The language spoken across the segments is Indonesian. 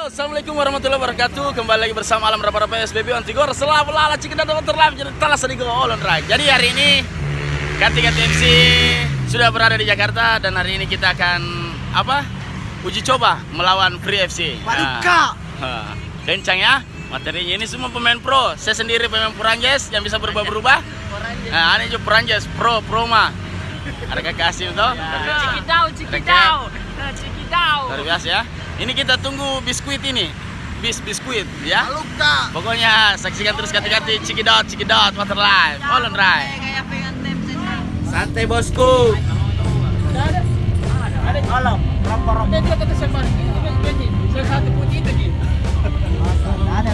Assalamualaikum warahmatullahi wabarakatuh. Kembali lagi bersama Alam Rapa PSBB on Tigor. Selalu lala cikin dan terlam jadi telah sedikit olon rai. Jadi hari ini K3 TFC sudah berada di Jakarta dan hari ini kita akan uji coba melawan Free FC. Kencang ya materinya, ini semua pemain pro. Saya sendiri pemain Puranjes yang bisa berubah-berubah. Nah, ini juga Puranjes pro mah. Ada Kakak Asim toh. Cikidau. Luar biasa ya. Ini kita tunggu biskuit ini. Biskuit ya. Pokoknya saksikan terus kati-kati Cikidot Water Life. Olon Rai. Santai bosku. Ada alam. Rapa-rapa. Dia kata saya satu putih itu ji. Ada.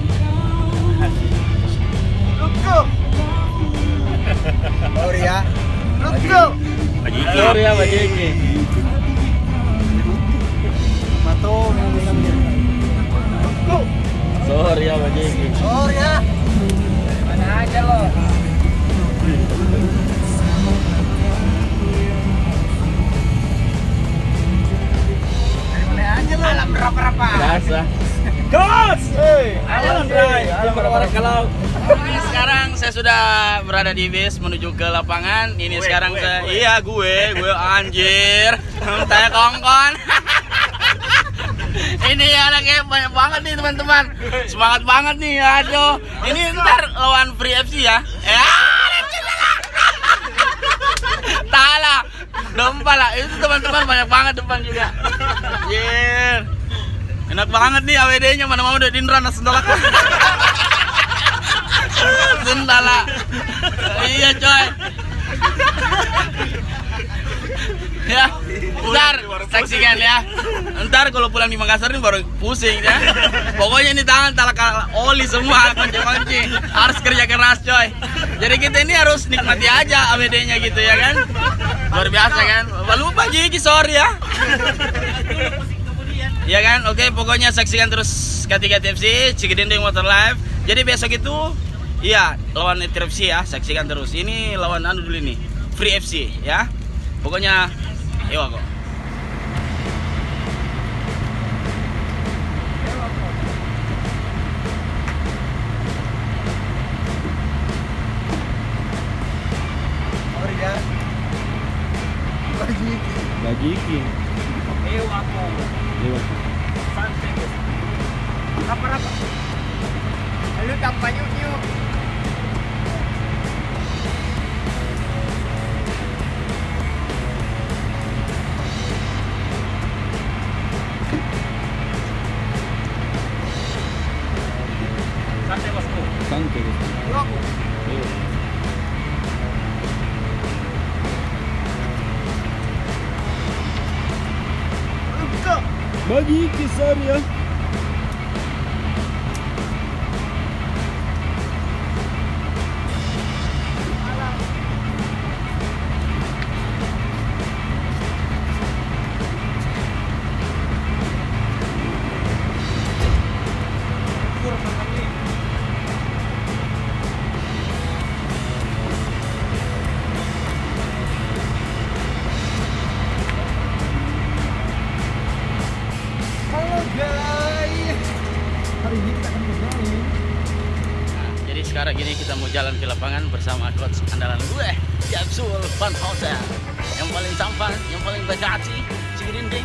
Luku. Sorry ya. Luku. Sorry ya Bajiki. Sorry ya Bajiki. Sorry ya. Mana aja lo. Alam berapa? Biasa. Gas! Alam berapa kalau. Sekarang saya sudah berada di bis menuju ke lapangan. Ini sekarang saya gue anjir. Saya kongkon. Ini anaknya banyak banget nih teman-teman. Semangat banget nih, aduh. Ini ntar lawan Free FC ya. Tala, dompa lah. Itu teman-teman banyak banget depan juga. Yeah. Enak banget nih AWD-nya, mana mau udah Dindra sendalak. Sendala. Iya coy. Ya, ntar saksikan ya. Ntar kalau pulang di Makassar ini baru pusing ya. Pokoknya ini tangan talak oli semua, kunci-kunci. Harus kerja keras coy. Jadi kita ini harus nikmati aja AWD-nya gitu ya kan. Luar biasa kan. Lupa Jiki, sorry ya. Ya kan, oke, pokoknya saksikan terus K3 TFC Cikidendeng Water Life. Jadi besok itu iya lawan TFC ya, saksikan terus. Ini lawan dulu ini Free FC ya. Pokoknya ewa kok. Bajiki. Ewa kok. Santai guys. Apa? Lu tampak yuk. Santai bosku. Santai bosku. Bagi kisah ya. Jadi sekarang gini kita mau jalan ke lapangan bersama coach andalan gue, Jamsul Van Hotel. Yang paling tampan, yang paling baik hati, Cikidendeng.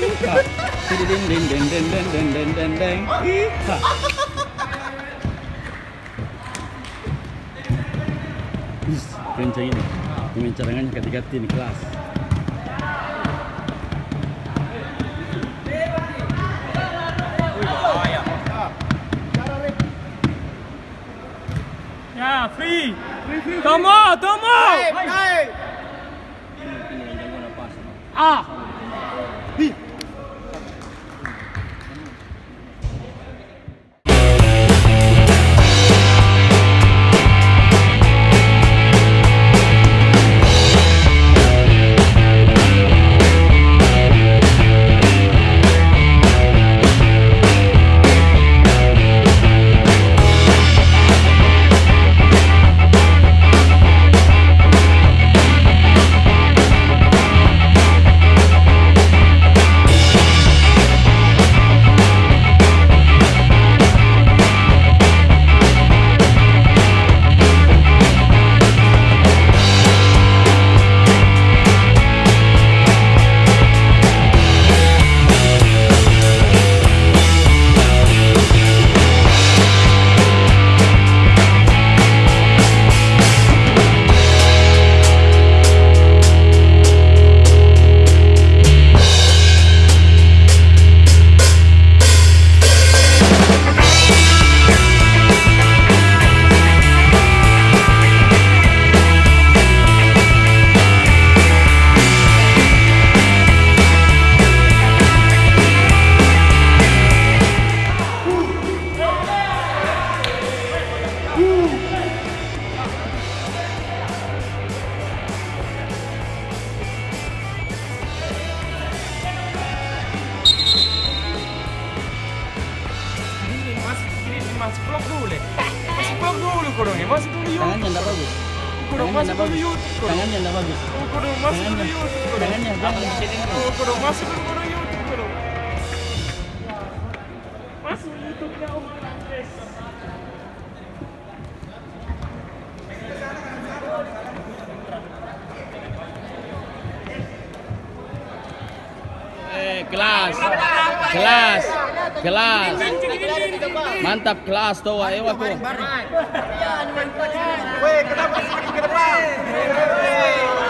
Kencang ini, pembicaranya ketika di kelas. Ya, free. Tomo. Naik. Ah. Masuk vlog dulu deh. Masuk vlog dulu kurang ya. Masuk dulu YouTube. Tangannya enggak bagus. Kurang masuk dulu YouTube. Tangannya enggak bagus. Kurang masuk dulu YouTube. Tangannya jangan di sini. Kurang masuk dulu YouTube kurang. Masuk YouTube-nya Om Andres. Kelas. Mantap kelas tuh, ayo aku. Weh, kenapa semakin ke depan?